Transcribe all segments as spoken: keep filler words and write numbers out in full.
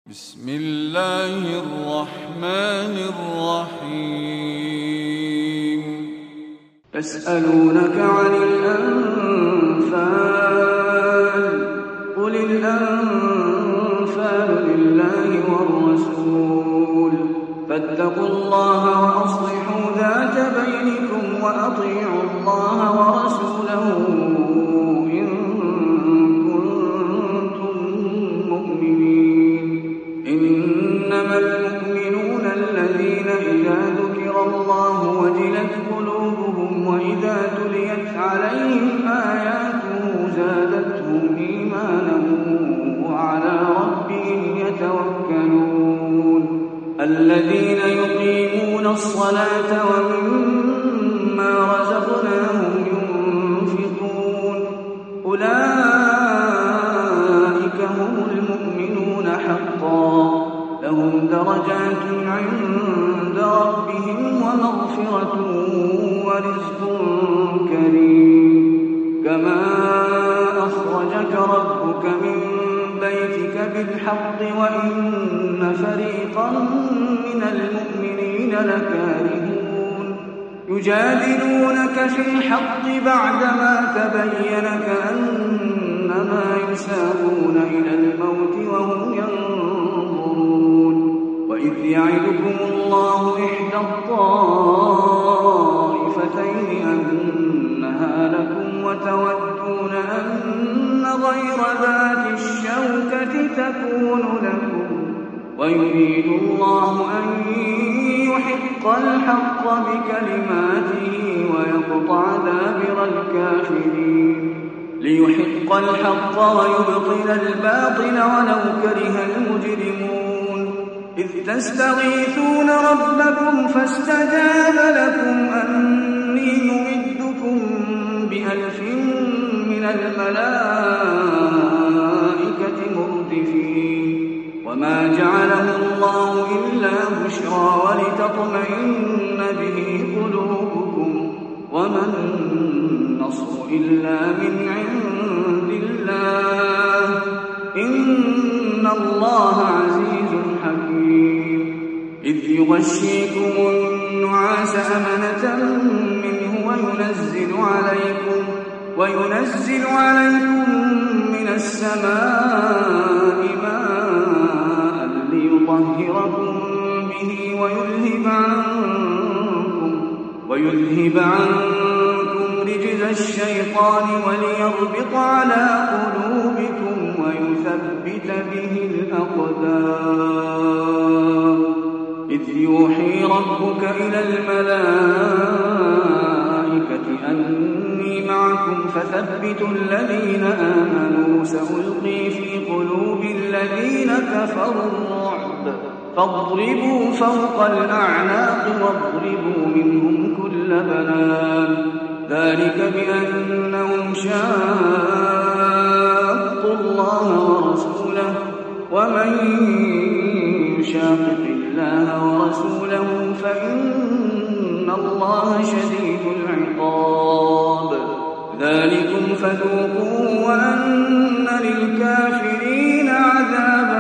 بسم الله الرحمن الرحيم. يسألونك عن الأنفال قل الأنفال لله والرسول فاتقوا الله وأصلحوا ذات بينكم وأطيعوا الله ورسوله إن كنتم مؤمنين. إنما المؤمنون الذين إذا ذكر الله وجلت قلوبهم وإذا تليت عليهم آياته زادتهم إيمانا وعلى ربهم يتوكلون. الذين يقيمون الصلاة ومما رزقناهم ينفقون أولئك هم المؤمنون حقا لهم درجات عند ربهم ومغفرة ورزق كريم. كما أخرجك ربك من بيتك بالحق وإن فريقا من المؤمنين لكارهون يجادلونك في الحق بعدما تبين كأنما يساقون إلى الموت وهم ينظرون. وإذ يعدكم الله إحدى الطائفتين أنها لكم وتودون أن غير ذات الشوكة تكون لكم ويريد الله أن يحق الحق بكلماته ويقطع دابر الكافرين ليحق الحق ويبطل الباطل ولو كره المجرمون. إذ تستغيثون ربكم فاستجاب لكم أني ممدكم بألف من الملائكة مردفين. وما جعله الله إلا بشرى ولتطمئن به قلوبكم وما النصر إلا من عند الله إن الله عزيز حكيم. إذ يغشيكم النعاس أمنة منه وينزل عليكم وينزل عليكم من السماء ماء ليطهركم به ويذهب عنكم ويذهب عنكم رجز الشيطان وليربط على قلوبكم ويثبت به الأقدام. إذ يوحي ربك إلى الملائكة أني معكم فثبتوا الذين آمنوا سألقي في قلوب الذين كفروا الرعب فاضربوا فوق الأعناق واضربوا منهم كل بنان. ذلك بأنهم شاقوا الله ورسوله ومن يشاقق الله ورسوله فإن الله شديد العقاب. ذلكم فذوقوه وأن للكافرين عذاب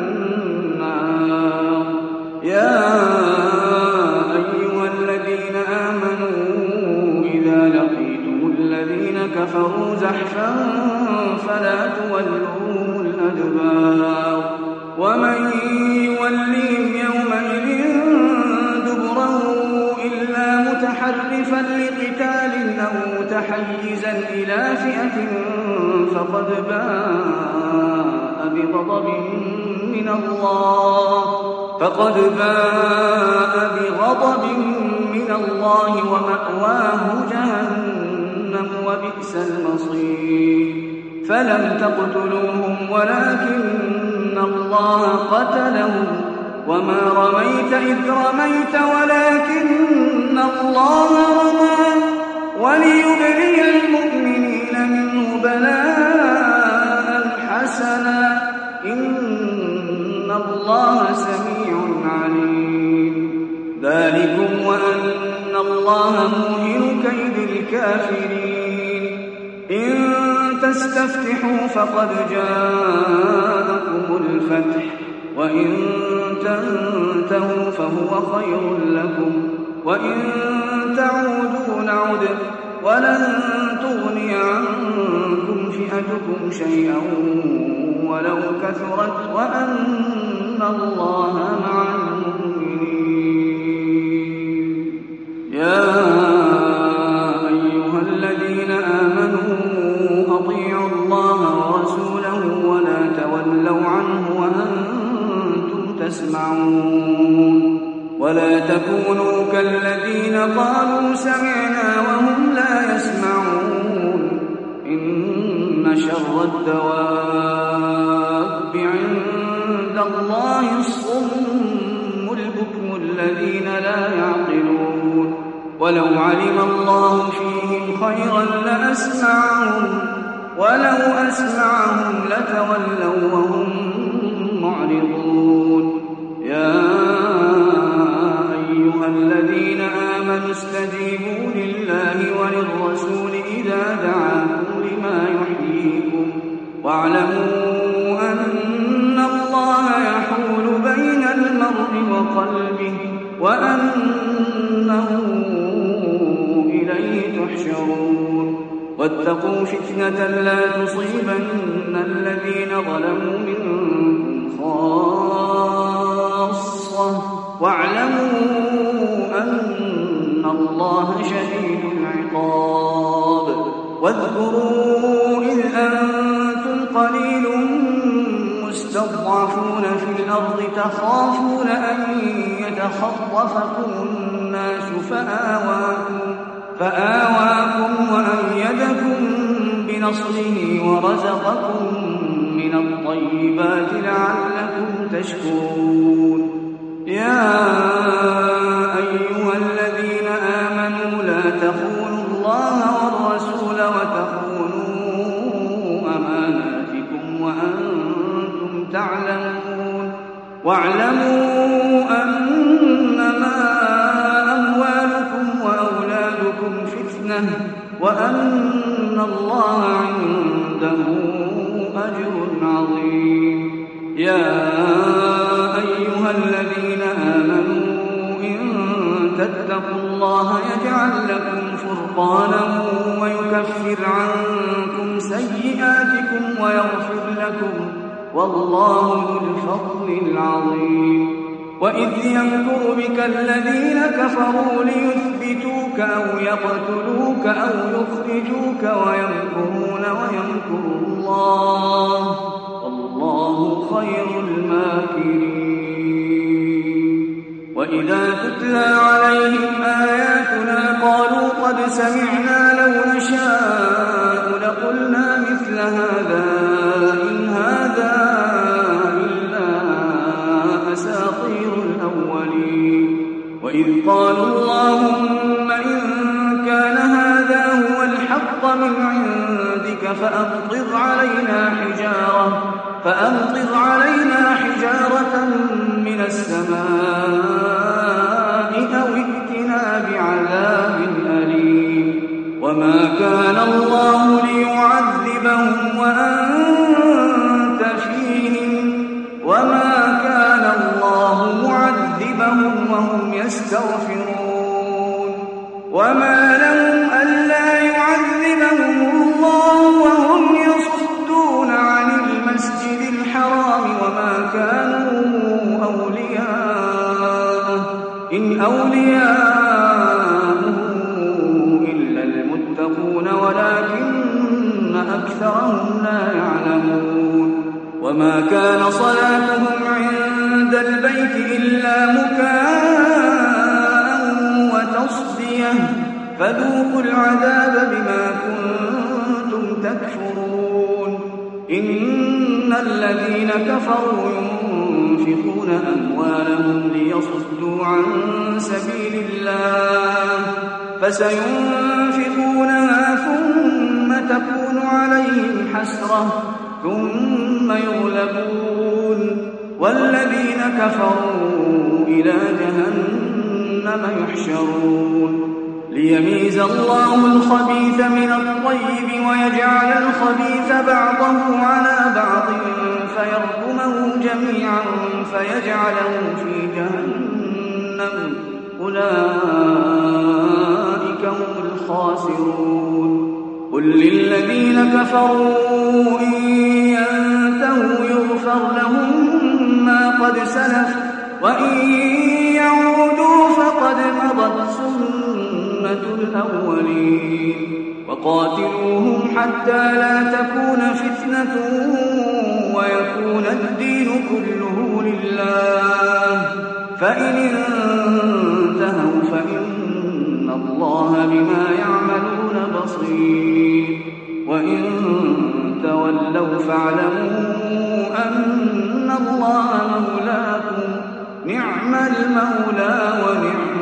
النار. يا أيها الذين آمنوا إذا لقيتم الذين كفروا زحفا فلا تولوهم الأدبار ومن يوليهم يومئذ دبره إلا متحرفا لقتال أو متحيزا إلى فئة فقد باء بغضب من الله فقد باء بغضب من الله ومأواه جهنم وبئس المصير. فلم تقتلوهم ولكن الله قتلهم وما رميت إذ رميت ولكن الله رمى وليبلي المؤمنين منه بلاء حسنا إن الله سميع عليم. ذلكم وأن الله موهن كيد الكافرين. إن تستفتحوا فقد جاءكم الفتح وإن تنتهوا فهو خير لكم وإن تعودوا نعد ولن تغني عنكم فئتكم شيئا ولو كثرت وأن الله مع المؤمنين. يا أيها الذين آمنوا أطيعوا الله ورسوله ولا تولوا عنه وأنتم تسمعون ولا تكونوا كالذين قالوا سمعنا وهم لا يسمعون. إن شر الدواب عند الله الصم البكم الذين لا يعقلون. ولو علم الله فيهم خيرا لأسمعهم ولو أسمعهم لتولوا وهم معرضون. يا أيها الذين آمنوا استجيبوا لله وللرسول إذا دعاكم لما يحييكم واعلموا أن الله يحول بين المرء وقلبه وأنه إليه تحشرون. واتقوا فتنة لا تصيبن الذين ظلموا منكم خاصة واعلموا أن الله شديد العقاب. واذكروا إذ أنتم قليل مستضعفون في الأرض تخافون أن يتخطفكم الناس فآواكم, فآواكم وأيدكم بنصره ورزقكم من الطيبات لعلكم تشكرون. يا أيها الذين آمنوا لا تخونوا الله والرسول وتخونوا أماناتكم وأنتم تعلمون. واعلموا أنما أموالكم وأولادكم فتنة وأن الله عنده أجر عظيم. يا أيها الذين آمنوا إن تتقوا الله يجعل لكم فرقانا ويكفر عنكم سيئاتكم ويغفر لكم والله ذو الفضل العظيم. وإذ يمكر بك الذين كفروا ليثبتوك أو يقتلوك أو يخرجوك ويمكرون ويمكر الله والله خير الماكرين. وإذا تتلى عليهم آياتنا قالوا قد سمعنا لو نشاء لقلنا مثل هذا إن هذا إلا أساطير الأولين. وإذ قالوا اللهم إن كان هذا هو الحق من عندك فأمطر علينا حجارة فأمطر علينا حجارة من السماء أو ائتنا بعذاب أليم. وما كان الله ليعذبهم وأنت فيهم وما كان الله معذبهم وهم يستغفرون. وما لهم ألا يعذبهم الله وهم يصدون عن المسجد الحرام وما كانوا أولياءه إن أولياءه إلا المتقون ولكن أكثرهم لا يعلمون. وما كان صلاتهم عند البيت إلا مكاء وتصدية فذوقوا العذاب بما كنتم تكفرون. إن الذين كفروا ينفقون أموالهم ليصدوا عن سبيل الله فسينفقونها ثم تكون عليهم حسرة ثم يغلبون والذين كفروا إلى جهنم يحشرون. ليميز الله الخبيث من الطيب ويجعل الخبيث بعضه على بعض فيركمه جميعا فيجعله في جهنم أولئك هم الخاسرون قل للذين كفروا إن ينتهوا يغفر لهم ما قد سلف وإن يعودوا فقد مضت سنة الأولين وقاتلوهم حتى لا تكون فتنة ويكون الدين كله لله فإن انتهوا فإن الله بما يعملون بصير وإن تولوا فاعلموا أن الله مولاكم نعم المولى ونعم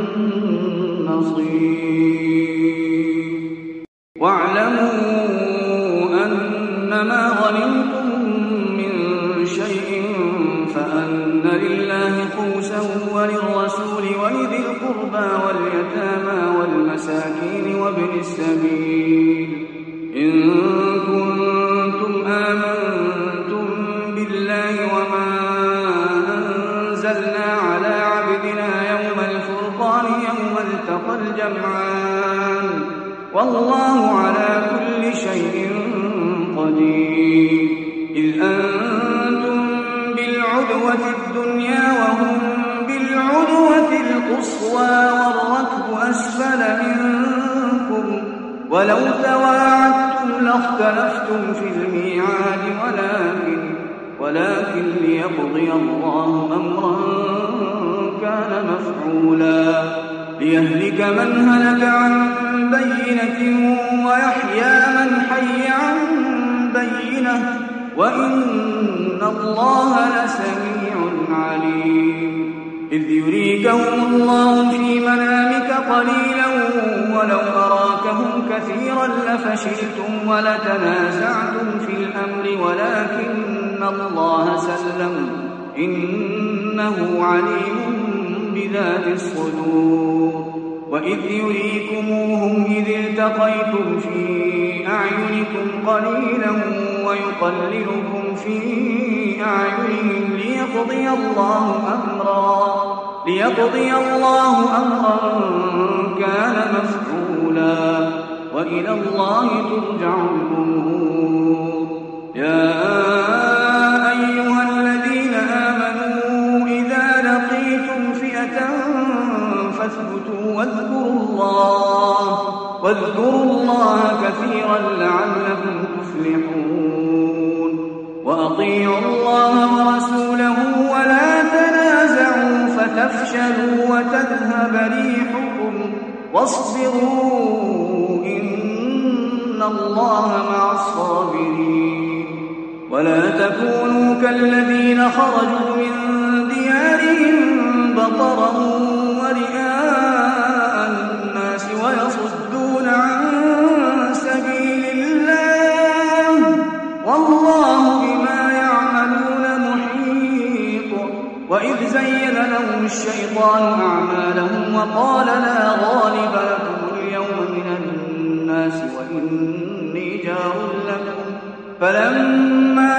النصير واعلموا أنما غنمتم من شيء فأن لله خمسه وللرسول ولذي القربى واليتامى والمساكين وابن السبيل إن كنتم آمنتم بالله وما أنزلنا على عبدنا يوم الفرقان يوم التقى الجمعان والله على كل شيء قدير إذ أنتم بالعدوة الدنيا وهم بالعدوة القصوى والركب أسفل منكم ولو تواعدتم لاختلفتم في الميعاد ولكن ولكن ليقضي الله أمرا كان مفعولا ليهلك من هلك عن بينة ويحيى من حي عن بينة وإن الله لسميع عليم إذ يريكهم الله في منامك قليلا ولو أراكهم كثيرا لفشلتم ولتنازعتم في الأمر ولكن الله سلم إنه عليم بذات الصدور وإذ يريكموهم إذ التقيتم في أعينكم قليلا ويقللكم في أعينهم ليقضي الله أمرا ليقضي الله أمرا كان مفعولا وإلى الله ترجع الأمور يا أيها الذين آمنوا إذا لقيتم فئة فاثبتوا واذكروا الله واذكروا الله كثيرا لعلكم تفلحون وأطيعوا الله ورسوله ولا تنازعوا فتفشلوا وتذهب ريحكم واصبروا إن الله مع الصابرين ولا تكونوا كالذين خرجوا من ديارهم بطرا ورئاء الناس ويصدون عن سبيل الله والله بما يعملون محيط وإذ زين لهم الشيطان أعمالهم وقال لا غالب لكم اليوم من الناس وإني جار لكم فلما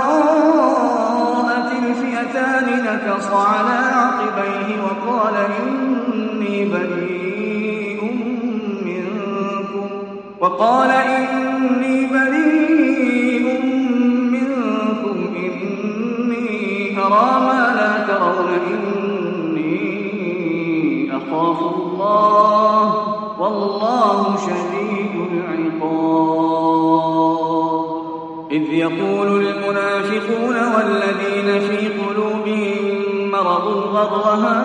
تراءت الفئتان نكص على عقبيه وقال إني بريء منكم وقال إني بريء منكم إني أرى ما لا ترون إني أخاف الله والله شديد العقاب إذ يقول المنافقون والذين في قلوبهم مرض غر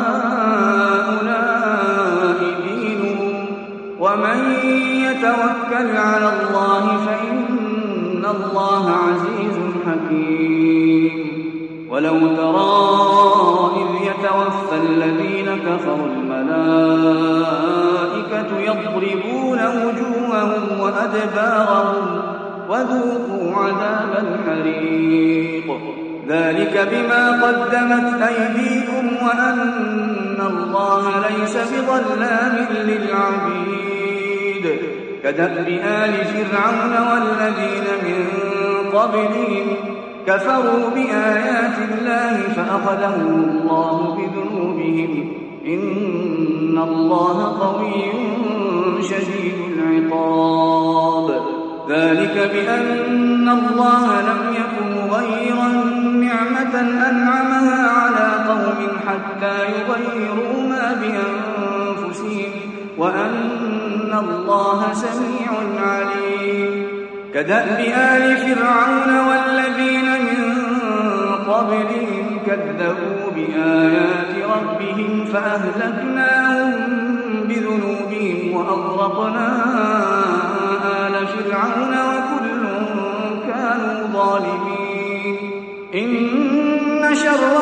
هؤلاء دينهم ومن يتوكل على الله فإن الله عزيز حكيم ولو ترى إذ يتوفى الذين كفروا الملائكة يضربون وجوههم وأدبارهم وذوقوا عذاب الحريق ذلك بما قدمت أيديكم وأن الله ليس بظلام للعبيد كدأب آل فرعون والذين من قبلهم كفروا بآيات الله فأخذهم الله بذنوبهم إن الله قوي شديد العقاب ذلك بأن الله لم يكن مغيرا نعمة أنعمها على قوم حتى يغيروا ما بأنفسهم وأن الله سميع عليم كدأب آل فرعون والذين من قبلهم كذبوا بآيات ربهم فأهلكناهم بذنوبهم وأغرقنا آل فرعون وكل كانوا ظالمين إن شر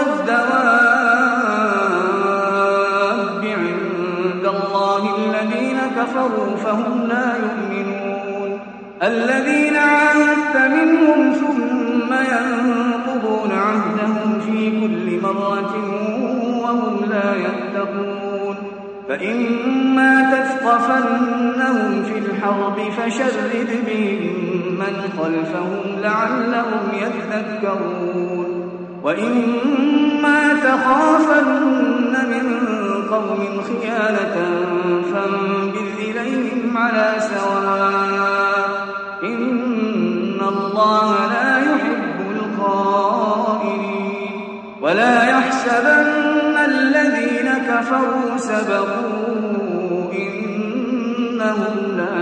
الدواب عند الله الذين كفروا فهم لا يؤمنون الذين عاهدت منهم ثم ينقضون عهدهم في كل مرة وهم لا يتقون فإما تثقفنهم في الحرب فشرد بهم من خلفهم لعلهم يذكرون وإما تخافن من قوم خيانة فانبذ إليهم على سواء إن الله لا يحب الخائنين ولا يحسبن الذين كفروا سبقوا إنهم لا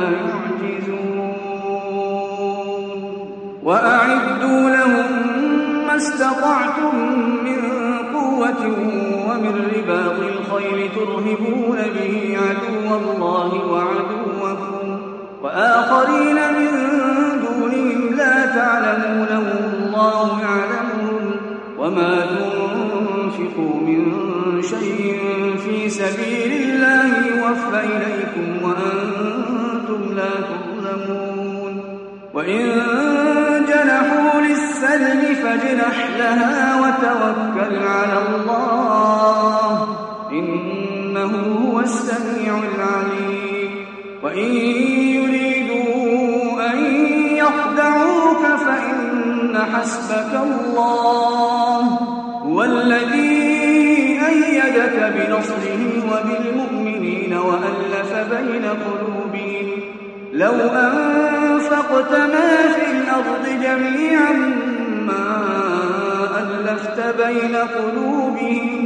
يعجزون وأعدوا لهم ما استطعتم من قوة ومن رباط الخيل ترهبون به عدو الله وعدوكم وآخرين من دونهم لا تعلمونهم الله يعلمهم وما تنفقوا من شيء في سبيل الله يوفى إليكم وأنتم لا تظلمون وإن جنحوا للسلم فاجنح لها وتوكل على الله إنه هو السميع العليم وإن يريدوا أن يخدعوك فإن حسبك الله هو الذي أيدك بنصره وبالمؤمنين وألف بين قلوبهم لو أنفقت ما في الأرض جميعا ما ألفت بين قلوبهم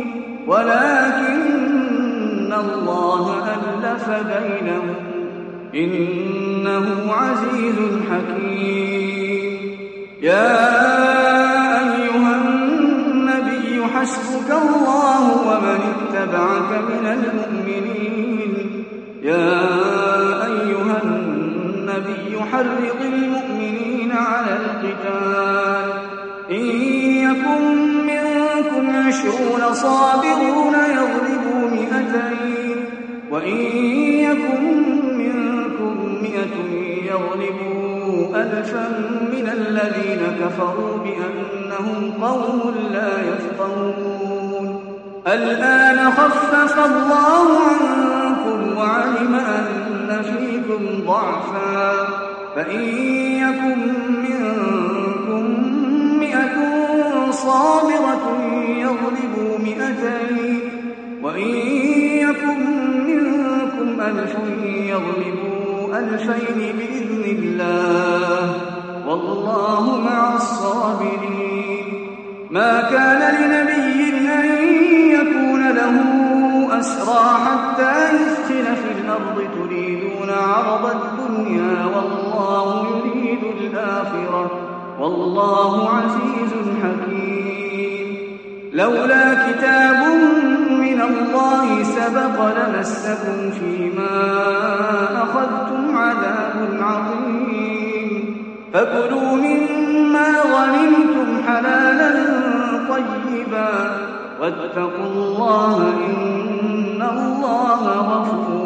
ولكن الله ألف بينهم إنه عزيز حكيم يا أيها النبي حسبك الله ومن اتبعك من المؤمنين يا أيها النبي حرض المؤمنين على القتال إن يكن منكم عشرون صابرون يغلبوا مئتين وإن يكن منكم مئة يغلبوا ألفا من الذين كفروا بأنهم قوم لا يفقهون الآن خفف الله عنكم وعلم أن فيكم ضعفا فإن يكن منكم مئة صابرة يغلبوا مئتين وإن يكن منكم ألف يغلبوا ألفين بإذن الله والله مع الصابرين ما كان لنبي أن يكون له أسرى حتى يثخن في الأرض تريدون عرض الدنيا والله يريد الآخرة والله عزيز حكيم لولا كتاب من الله سبق لمسكم فيما أخذتم عذاب عظيم فكلوا مما غنمتم حلالا طيبا واتقوا الله إن الله غفور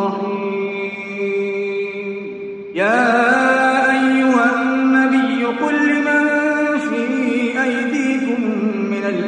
رحيم يا أيها النبي قل لمن في أيديكم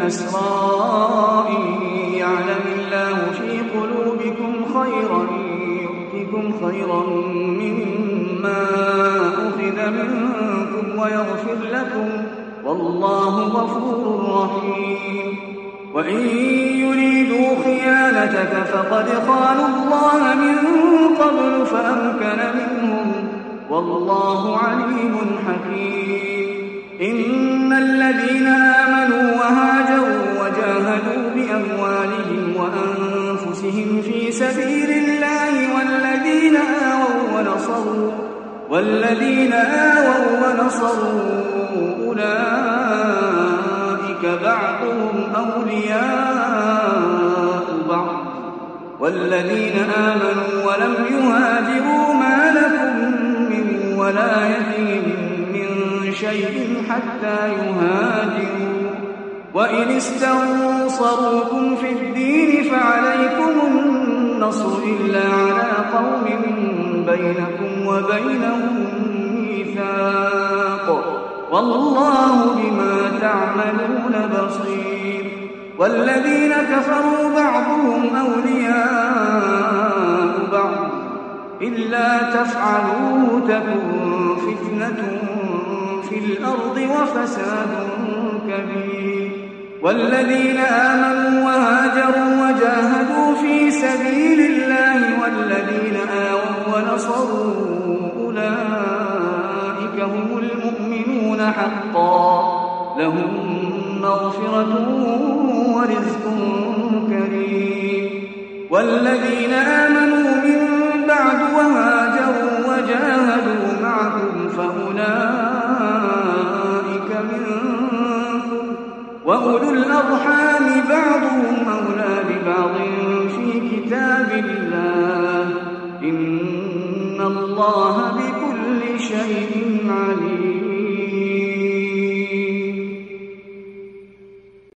الأسرى إن يعلم الله في قلوبكم خيرا يؤتكم خيرا مما أخذ منكم ويغفر لكم والله غفور رحيم وإن يريدوا خيانتك فقد خانوا الله من قبل فأمكن منهم والله عليم حكيم إن الذين آمنوا وهاجروا وجاهدوا بأموالهم وأنفسهم في سبيل الله والذين آووا ونصروا والذين آووا ونصروا أولئك بعضهم أولياء بعض والذين آمنوا ولم يهاجروا ما لكم من ولايتهم من شيء حتى يهاجروا وإن استنصروكم في الدين فعليكم النصر إلا على قوم بينكم وبينهم ميثاق والله بما تعملون بصير والذين كفروا بعضهم أولياء بعض إلا تفعلوه تكن فتنة في الأرض وفساد كبير والذين آمنوا وهاجروا وجاهدوا في سبيل الله والذين آووا ونصروا أولئك هم المؤمنون حقا لهم مغفرة ورزق كريم والذين آمنوا من بعد وهاجروا وجاهدوا معكم فأولئك منكم وأولو الأرحام بعضهم أولى ببعض في كتاب الله إن الله بكل شيء عليم.